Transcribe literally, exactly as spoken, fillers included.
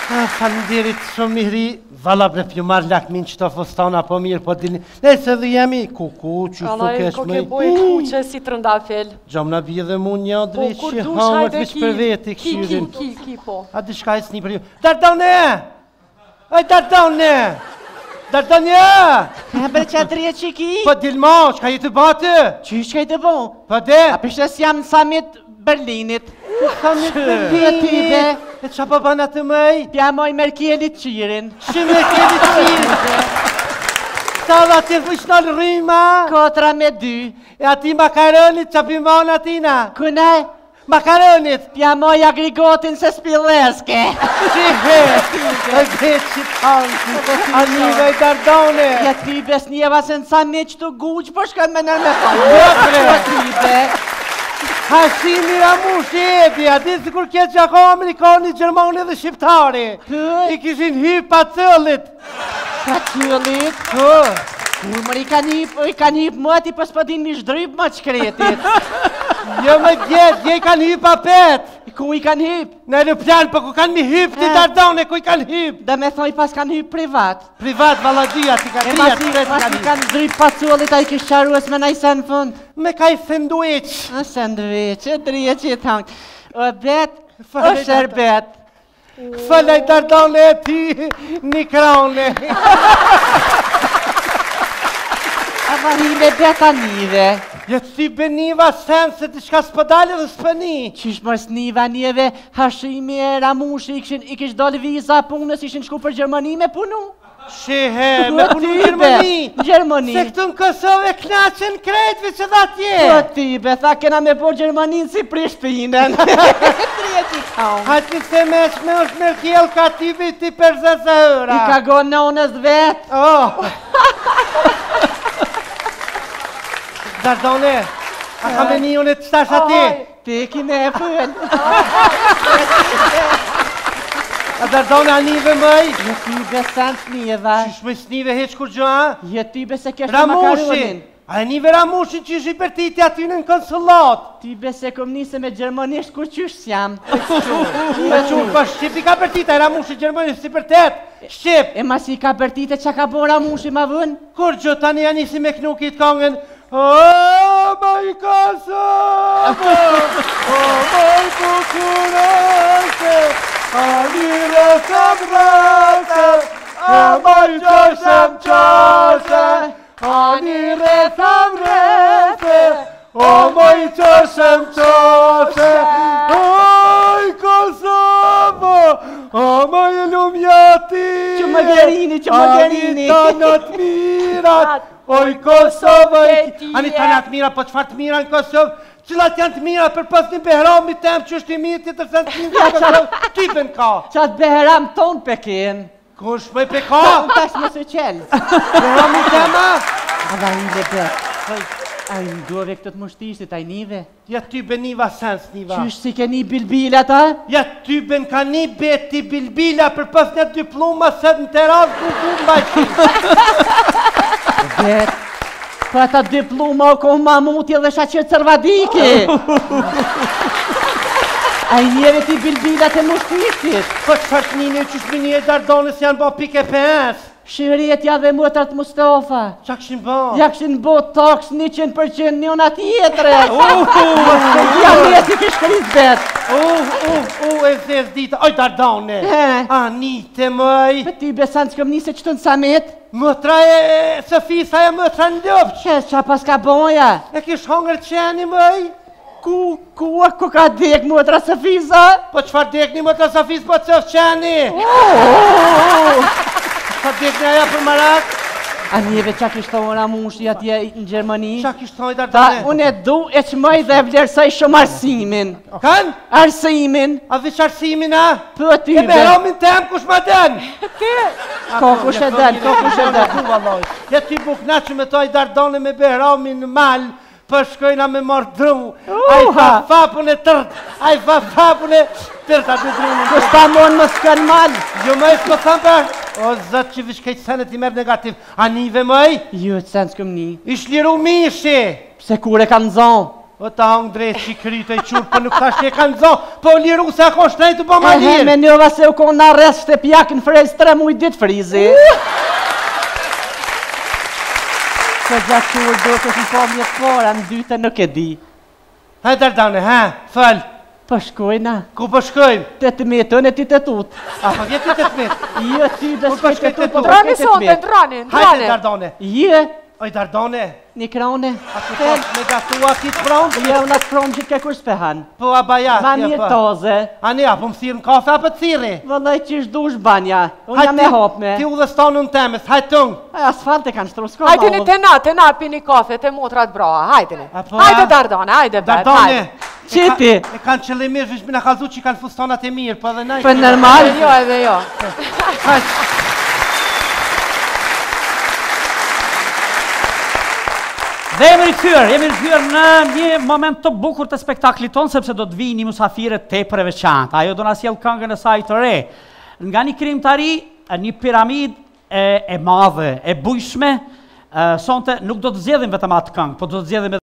Faleminderit shumë mihri, valla bre pju marrë lakmin që të fostana po mirë, po dini, nëse dhe jemi, kuku, që su kesh ko me... ke boj kuqe si të rëndafel. Gjam në bje dhe mu një drejt Po, kur që dush, hamët hajde vish ki, për veti ki, ki, këshyrin. ki, ki, po. A di shka e s'ni për ju. Dardone! Oj, Dardone! Dardone! E bre që drejt që ki? Po dilmo, shka jetë bate? Qysh ka i të bo? Po de? A pështes jam në samit Berlinit. Samit Berlinit. E qa po bana të mëj? Pja moj Merkelit qirin. Që me kemi qirë? Tala të fëshnal rrima? Kotra me dy. E ati makaronit që pimon atina? Këne? Makaronit! Pja moj agrigotin se spilleske. Qihe! E dhe që tanki, anive i Dardone! Ja ty bes njeva se në samit që të guq, po shkan me nërme pa. Bre! Hashimi Ramushi edi, a di si kur kje që ako Amerikani, Gjermani dhe Shqiptari. I kishin hy pa cëllit. Pa cëllit? Po. Kur mër i ka njip, i ka njip më ati pas pa din mi shdryp më qkretit. Jo me gjet, je i kanë hy pa pet. Ku i kanë hyp? Në aeroplan, po ku kanë mi hyp ti Dardone, ku i kanë hyp? Dhe me thoi pas kanë hyp privat. Privat, valadia, ti ka E tia, mas i mas i kanë zdryp pa cëllit, a i kish qarues me najse në fund. Me ka i sandwich. A sandwich, e drije që i thangë. O bet, o Falej, sherbet. Falej Dardone e ti, një krone. A varime beta nive. Je ti beniva sen se ti shka s'pëdali dhe s'pëni. Qish mës niva njeve, Hashimi e Ramushi i kishin, i kish doli viza punës, ishin shku për Gjermani me punu. Shehe, me punu në Gjermani. Në Gjermani. Se këtu në Kosovë knaqen krejtve që dha tje. Po ti, be, tha kena me po Gjermanin si Prishtinën. Trjeti kaun. Hajti se me shme është Merkel ka ti viti për zëzë eura. I ka gonë në unës vet. Oh. Dardone, a ka me një unë të stash ati? Ti ki me e fën. A Dardone a njëve mëj? Je ty besan s'njeva. Qish me s'nive heq kur gjo, a? Je ty bese kesh të Ramushi! makaronin. A e njëve Ramushin që ishi për titi aty në konsulat. Ty bese kom nise me gjermanisht kur qysh s'jam. Me qurë, pa Shqip i ka për tita, e Ramushi Gjermanisht si për tet. Shqip! E mas i ka përtite që ka bo Ramushi ma vën? Kur gjo tani ja nisi me knukit kongën. O, maj Kosovë, o, maj kukurese, a njëre të brese, a maj qëshëm qase, a njëre të brese, o, maj qëshëm qase, oj Kosovë, o, maj lumjati, Që më gerini, që më gerini. a një tanat mirat, oj Kosovë, ani tanat mira, po qëfar të mira në Kosovë, cilat janë të mira për pas një behrami tem që është i mirë të tërsen të një Kosovë, typen ka. Qatë beheram ton pekin. Kush me pe ka? Unë tash më së qelë. Behrami tema? A da i le bet. A i ndove këtë të mushtishtit, a i nive. Ja ty ben niva sens niva. Qysh si ke një bilbilat, a? Ja ty ben ka një beti bilbila për pas një diploma se në teras ku ku mbajti. Bet, për ata diploma o kohë mamuti dhe shaqirë cërvadiki. A i njeve ti bilbilat e mushtishtit. Po qëfar të njënë që shmi një e Dardonës janë bo pike pes. Shirjetja dhe mëtrat Mustafa. Qa këshin bo? Ja këshin bo toks njëqen për qenë njën ati jetre. Ja mjeti kish kërit bet. Uh, uh, uh, e zez dita. Oj, Dardone. Anite mëj. Për ty besan që këm njëse që të në samet. Mëtra e Sofisa e mëtra në lëpq. Qes qa pas ka boja. E kish hongër qeni mëj? Ku, ku, ku ka dek mëtra Sofisa? Po qfar dekni mëtra Sofis po qëf qeni? Qa dekni aja për marak? A njeve qa kishtë thonë Ramushi atje në Gjermani? Qa kishtë thonë i Ta, Dardone? unë e du e që mëj dhe vlerësoj shumë arsimin. Kan? Arsimin? A vish arsimin a? Për ty E behromin tem kush ma den? Ko kush e den, ko kush e den. Ja ty bukna që me toj Dardone me behromin në mal, për shkojna me marrë dru. A i fa fapun e tërt, a i fa fapun e tërt atë drunin. Kështë ta mon më s'kën mal. Jo mëj s'po thëmë për? O zëtë që vish kejtë senet i merë negativ. A nive mëj? Jo, të sen s'këm një. Ish liru mishi. Pse kur e kam zonë? O ta hong drejt që kryte i qurë, për nuk ta shke kanë zonë, po liru se ako shtrejtë po ma E he, me lirë. njova se u konë në arrest shtepjakën frez tre muj ditë frizi. Se gjatë qurë do të shumë po mjetë fora, në dyte nuk e di. Ha, Dardane, ha, falë, Po shkojna, ku po shkojmë? të të metën e ti të tutë. A, po vjetë të të metë. Jo, ty dhe Kur po s'ke shkoj të te tutë, po tutë? të Drani ke të sonte, metë. drani, Hajde, drani. Dardane. Je, Oj, Dardane, një krone. a të pas me gatua ti të vronë? Jo, unë atë kromë që t'ke kur s'pehan. Po, a baja, Ma tje, një po. toze. A ne, a po më thirë në kafe, apo të thiri? Vëllaj që ishtë dush banja. Unë jam e hopme. Ti u dhe stonë në temës, hajtë tëngë. Asfalt e kanë shtru, s'ko Hajdeni ma te na, te na pini kafe, te motrat bra, hajdeni. Apo, Hajde a? Dardane, hajde bet, Dardane, hajde. Qiti? e kanë qëllimisht, vish me në kalzu që kanë fustonat e mirë, po edhe na. Për normal. Edhe jo, edhe jo. Hajtë. Dhe jemi rikthyer, jemi rikthyer në një moment të bukur të spektaklit ton, sepse do të vinë një musafire tepër e veçantë. Ajo do na sjell këngën e saj të re. Nga një krijimtari, një piramidë e, e madhe, e bujshme, uh, sonte nuk do të zgjedhim vetëm atë këngë, po do të zgjedhim edhe